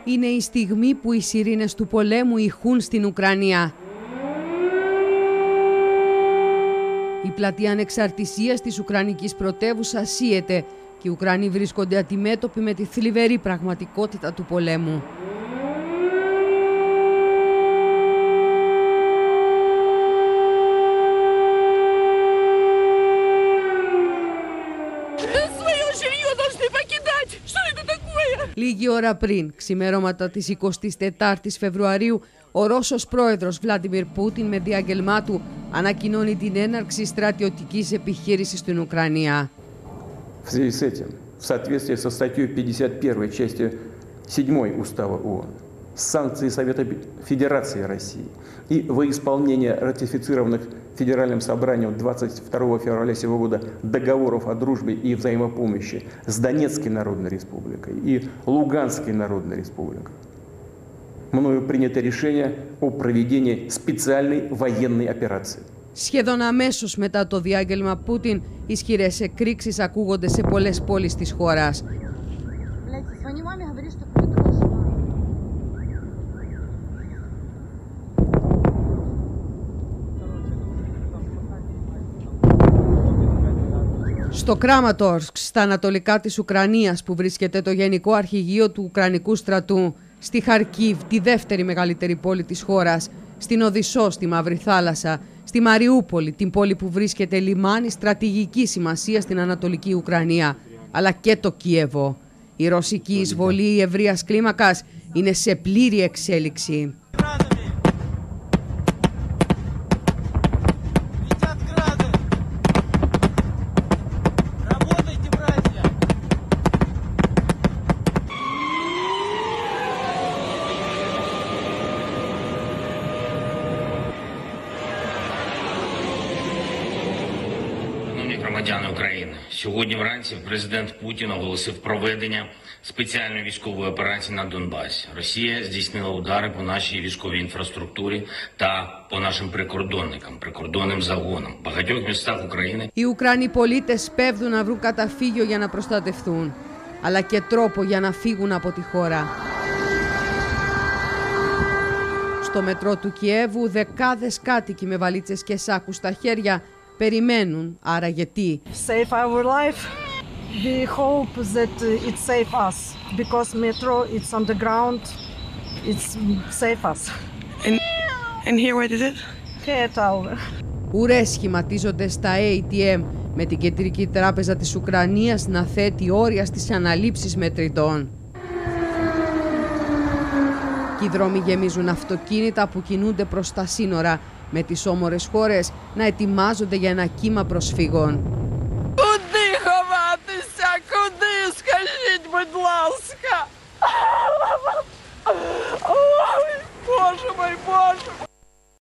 Είναι η στιγμή που οι σιρήνες του πολέμου ηχούν στην Ουκρανία. Η πλατεία ανεξαρτησίας της Ουκρανικής πρωτεύουσας σύεται και οι Ουκρανοί βρίσκονται αντιμέτωποι με τη θλιβερή πραγματικότητα του πολέμου. Λίγη ώρα πριν, ξημερώματα της 24ης Φεβρουαρίου, ο Ρώσος πρόεδρος Βλάντιμιρ Πούτιν με διάγγελμά του ανακοινώνει την έναρξη στρατιωτικής επιχείρησης στην Ουκρανία. В связи с этим, в соответствии со статьей 51 части 7 Устава ООН, санкции Совета Федерации России и во исполнение ратифицированных Федеральным собранием 22 февраля сего года договоров о дружбе и взаимопомощи с Донецкой Народной Республикой и Луганской Народной Республикой, мною принято решение о проведении специальной военной операции. Σχεδόν αμέσως μετά το διάγγελμα Πούτιν, ισχυρές εκρήξεις ακούγονται σε πολλές πόλεις της χώρας. Στο Κράματορσκ, στα ανατολικά της Ουκρανίας, που βρίσκεται το Γενικό Αρχηγείο του Ουκρανικού Στρατού, στη Χαρκίβ, τη δεύτερη μεγαλύτερη πόλη της χώρας, στην Οδυσσό, στη Μαύρη Θάλασσα, στη Μαριούπολη, την πόλη που βρίσκεται λιμάνι στρατηγικής σημασίας στην Ανατολική Ουκρανία, αλλά και το Κίεβο. Η ρωσική εισβολή ευρείας κλίμακας είναι σε πλήρη εξέλιξη. Громадяни України, сьогодні вранці президент Путін оголосив проведення спеціальної військової операції на Донбасі. Росія здійснила удари по нашій військовій інфраструктурі та по нашим прикордонним загонам в багатьох містах України. Οι Ουκρανοί πολίτες πέφτουν να βρουν καταφύγιο για να προστατευτούν, αλλά και τρόπο για να φύγουν από τη χώρα. Στο μετρό του Κιέβου, δεκάδες κάτοικοι με βαλίτσες και σάκους στα χέρια περιμένουν, άρα γιατί. Save our life. We hope that it save us because metro it's on the ground. It's save us. And here what is it? Care tower. Ουρές σχηματίζονται στα ATM με την Κεντρική Τράπεζα της Ουκρανίας να θέτει όρια στις αναλήψεις μετρητών. Και οι δρόμοι γεμίζουν αυτοκίνητα που κινούνται προς τα σύνορα, με τις όμορες χώρες να ετοιμάζονται για ένα κύμα προσφύγων. Куди ховатися? Куди? Скажіть, будь ласка. Ой, Боже мой, Боже мой.